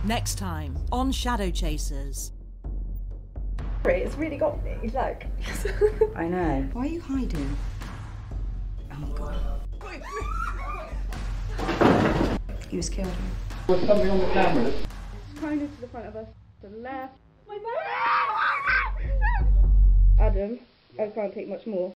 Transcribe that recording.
Next time on Shadow Chasers. It's really got me, like. I know. Why are you hiding? Oh god. He was killed. There's something on the camera. It's kind of to the front of us, to the left. My back! Adam, I can't take much more.